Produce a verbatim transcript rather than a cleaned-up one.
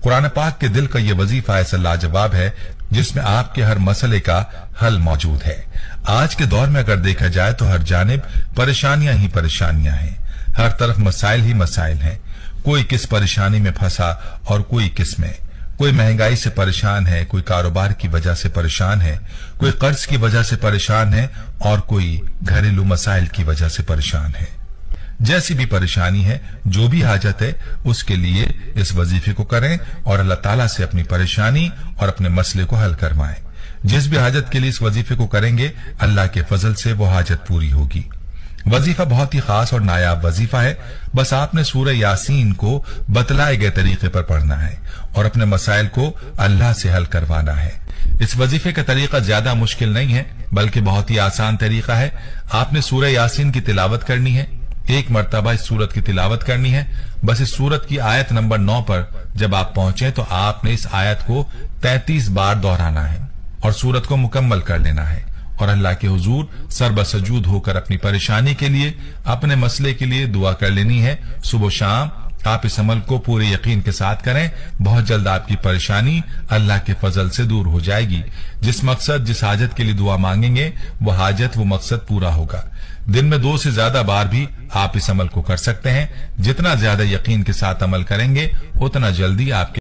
कुरान पाक के दिल का ये वजीफा ऐसा लाजवाब है जिसमें आपके हर मसले का हल मौजूद है। आज के दौर में अगर देखा जाए तो हर जानिब परेशानियां ही परेशानियां हैं, हर तरफ मसाइल ही मसाइल हैं। कोई किस परेशानी में फंसा और कोई किस में। कोई महंगाई से परेशान है, कोई कारोबार की वजह से परेशान है, कोई कर्ज की वजह से परेशान है और कोई घरेलू मसाइल की वजह से परेशान है। जैसी भी परेशानी है, जो भी हाजत है, उसके लिए इस वजीफे को करें और अल्लाह ताला से अपनी परेशानी और अपने मसले को हल करवाएं। जिस भी हाजत के लिए इस वजीफे को करेंगे, अल्लाह के फजल से वो हाजत पूरी होगी। वजीफा बहुत ही खास और नायाब वजीफा है। बस आपने सूरह यासीन को बतलाए गए तरीके पर पढ़ना है और अपने मसाइल को अल्लाह से हल करवाना है। इस वजीफे का तरीका ज्यादा मुश्किल नहीं है, बल्कि बहुत ही आसान तरीका है। आपने सूरह यासीन की तिलावत करनी है, एक मर्तबा इस सूरत की तिलावत करनी है। बस इस सूरत की आयत नंबर नौ पर जब आप पहुंचे तो आपने इस आयत को तैंतीस बार दोहराना है और सूरत को मुकम्मल कर लेना है और अल्लाह के हुजूर सरबसजूद होकर अपनी परेशानी के लिए, अपने मसले के लिए दुआ कर लेनी है। सुबह शाम आप इस अमल को पूरे यकीन के साथ करें। बहुत जल्द आपकी परेशानी अल्लाह के फजल से दूर हो जाएगी। जिस मकसद, जिस हाजत के लिए दुआ मांगेंगे, वो हाजत, वो मकसद पूरा होगा। दिन में दो से ज्यादा बार भी आप इस अमल को कर सकते हैं। जितना ज्यादा यकीन के साथ अमल करेंगे, उतना जल्दी आपके